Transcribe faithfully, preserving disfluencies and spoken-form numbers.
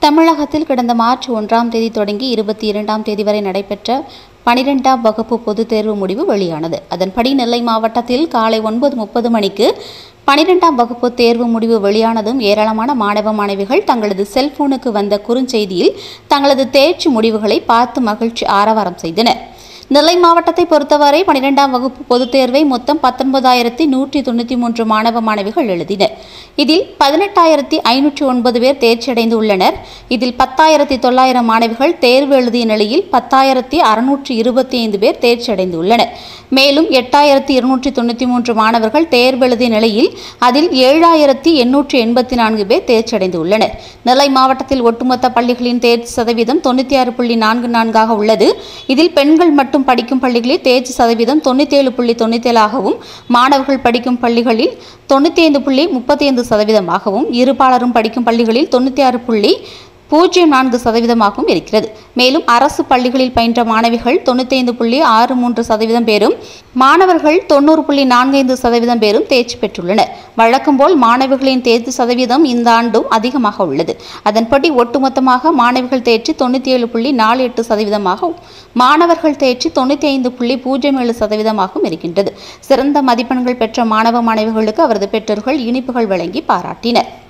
தமிழகத்தில் கடந்த மார்ச் ஒன்றாம் தேதி தொடங்கி இருபத்தி இரண்டாம் தேதி வரை நடைபெற்ற பனிரெண்டாம் வகுப்பு பொதுத் தேர்வு முடிவு வெளியானது. அதன்படி நெல்லை மாவட்டத்தில் காலை ஒன்பது முப்பது மணிக்கு பனிரெண்டாம் வகுப்பு தேர்வு முடிவு வெளியானதும் ஏராளமான மாணவ மாணவிகள் தங்களது செல்போனுக்கு வந்த குறுஞ்செய்தியில் தங்களது தேர்ச்சி முடிவுகளை பார்த்து மகிழ்ச்சி ஆரவாரம் செய்தனர். நெல்லை மாவட்டத்தை பொறுத்தவரை பனிரெண்டாம் வகுப்பு பொதுத் தேர்வை மொத்தம் பத்தொன்பதாயிரத்தி நூற்றி தொண்ணூற்றி மூன்று மாணவ மாணவிகள் எழுதினர். இதில் பதினெட்டாயிரத்தி ஐநூற்றி ஒன்பது பேர் தேர்ச்சியடைந்து உள்ளனர். இதில் பத்தாயிரத்தி தொள்ளாயிரம் மாணவிகள் தேர்வு எழுதிய நிலையில் பத்தாயிரத்தி அறுநூற்றி இருபத்தி ஐந்து பேர் தேர்ச்சியடைந்து உள்ளனர். மேலும் எட்டாயிரத்தி இருநூற்றி தொண்ணூற்றி மூன்று மாணவர்கள் தேர்வு எழுதிய நிலையில் அதில் ஏழாயிரத்தி எண்ணூற்றி எண்பத்தி நான்கு பேர் தேர்ச்சியடைந்து உள்ளனர். நெல்லை மாவட்டத்தில் ஒட்டுமொத்த பள்ளிகளின் தேர்ச்சி சதவீதம் தொண்ணூற்றி ஆறு புள்ளி நான்கு நான்காக உள்ளது. இதில் பெண்கள் மட்டும் படிக்கும் பள்ளிகளில் தேர்ச்சி சதவீதம் தொண்ணூற்றி ஏழு புள்ளி தொண்ணூற்றி ஏழாகவும் மாணவர்கள் படிக்கும் பள்ளிகளில் தொண்ணூற்றி ஐந்து புள்ளி முப்பத்தி ஐந்து சதவீதமாகவும் இருபாலரும் படிக்கும் பள்ளிகளில் தொண்ணூற்றி ஆறு புள்ளி பூஜ்ஜியம் நான்கு சதவீதமாகவும் இருக்கிறது. மேலும் அரசு பள்ளிகளில் பயின்ற மாணவிகள் தொண்ணூற்றி ஐந்து புள்ளி ஆறு மூன்று சதவீதம் பேரும் மாணவர்கள் தொண்ணூறு புள்ளி நான்கு ஐந்து சதவீதம் பேரும் தேர்ச்சி பெற்றுள்ளனர். வழக்கம்போல் மாணவிகளின் தேர்ச்சி சதவீதம் இந்த ஆண்டும் அதிகமாக உள்ளது. அதன்படி ஒட்டுமொத்தமாக மாணவிகள் தேர்ச்சி தொண்ணூற்றி ஏழு புள்ளி நாலு எட்டு சதவீதமாகவும் மாணவர்கள் தேர்ச்சி தொண்ணூற்றி ஐந்து புள்ளி பூஜ்ஜியம் ஏழு சதவீதமாகவும் இருக்கின்றது. சிறந்த மதிப்பெண்கள் பெற்ற மாணவ மாணவிகளுக்கு அவரது பெற்றோர்கள் இனிப்புகள் வழங்கி பாராட்டினர்.